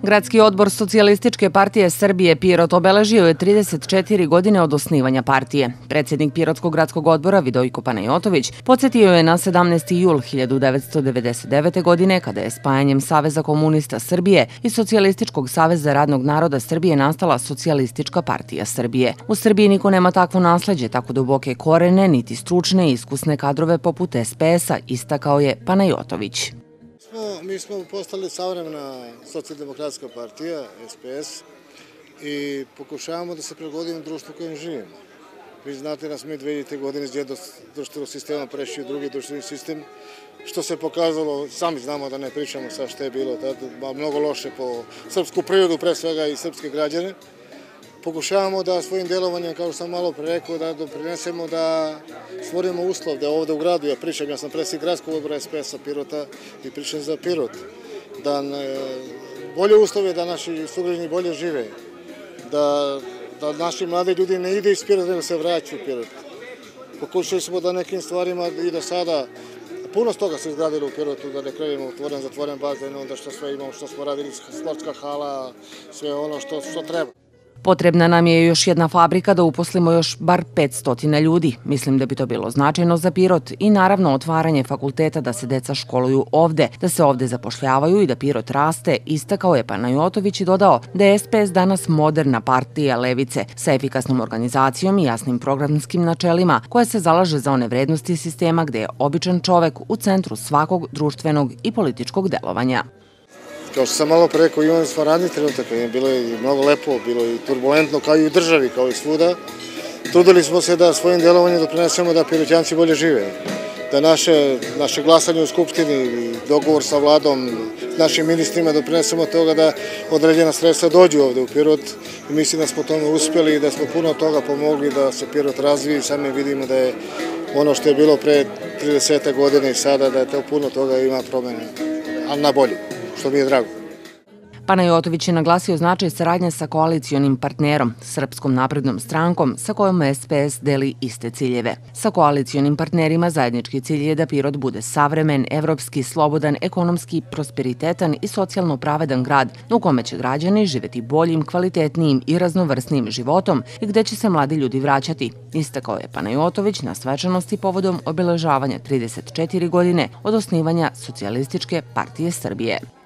Gradski odbor Socijalističke partije Srbije Pirot obeležio je 34 godine od osnivanja partije. Predsjednik Pirotskog gradskog odbora Vidojko Panajotović podsjetio je na 17. jul 1999. godine kada je spajanjem Saveza komunista Srbije i Socijalističkog saveza radnog naroda Srbije nastala Socijalistička partija Srbije. U Srbiji niko nema takvo nasleđe, tako duboke korene, niti stručne i iskusne kadrove poput SPS-a, istakao je Panajotović. Mi smo postali savremena socijaldemokratska partija, SPS, i pokušavamo da se prilagodimo društvu u kojem živimo. Vi znate da smo mi 2000. godine iz jednog društvenog sistema prešli u drugi društveni sistem, što se pokazalo, sami znamo da ne pričamo sad što je bilo tada, mnogo loše po srpsku prirodu, pre svega i srpske građane. Pokušavamo da svojim delovanjem, kao što sam malo pre rekao, da doprinesemo da stvorimo uslov da ovde u gradu, ja sam predsjednik gradskog odbora SPS-a Pirota i pričam za Pirot, da bolje uslove da naši sugrađani bolje žive, da naši mladi ljudi ne ide iz Pirota, nego se vraćaju u Pirot. Pokušali smo da nekim stvarima i do sada, puno toga se izgradilo u Pirotu, da ne krenemo zatvoren bazen, onda što sve imamo, što smo radili, sportska hala, sve ono što treba. Potrebna nam je još jedna fabrika da uposlimo još bar 500 ljudi. Mislim da bi to bilo značajno za Pirot i naravno otvaranje fakulteta da se deca školuju ovde, da se ovde zapošljavaju i da Pirot raste, istakao je Panajotović i dodao da je SPS danas moderna partija levice sa efikasnom organizacijom i jasnim programskim načelima koja se zalaže za one vrednosti sistema gde je običan čovek u centru svakog društvenog i političkog delovanja. Kao što sam malo pre rekao, imali smo radni trenutak, bilo je mnogo lepo, bilo je turbulentno kao i u državi, kao i svuda. Trudili smo se da svojim delovanjem doprinesemo da Pirotjanci bolje žive, da naše glasanje u Skupštini, dogovor sa vladom, našim ministrima doprinesemo toga da određena sredstva dođu ovde u Pirot. I mislim da smo tome uspeli i da smo puno toga pomogli da se Pirot razvije i sami vidimo da je ono što je bilo pre 30 godina i sada, da je to puno toga ima promene, ali na bolje, što mi je drago. Panajotović je naglasio značaj saradnje sa koalicionim partnerom, Srpskom naprednom strankom, sa kojom SPS deli iste ciljeve. Sa koalicionim partnerima zajednički cilj je da Pirot bude savremen, evropski, slobodan, ekonomski, prosperitetan i socijalno pravedan grad u kome će građani živeti boljim, kvalitetnijim i raznovrsnim životom i gde će se mladi ljudi vraćati, istakao je Panajotović na svečanosti povodom obeležavanja 34 godine od osnivanja Socijalističke partije Srbije.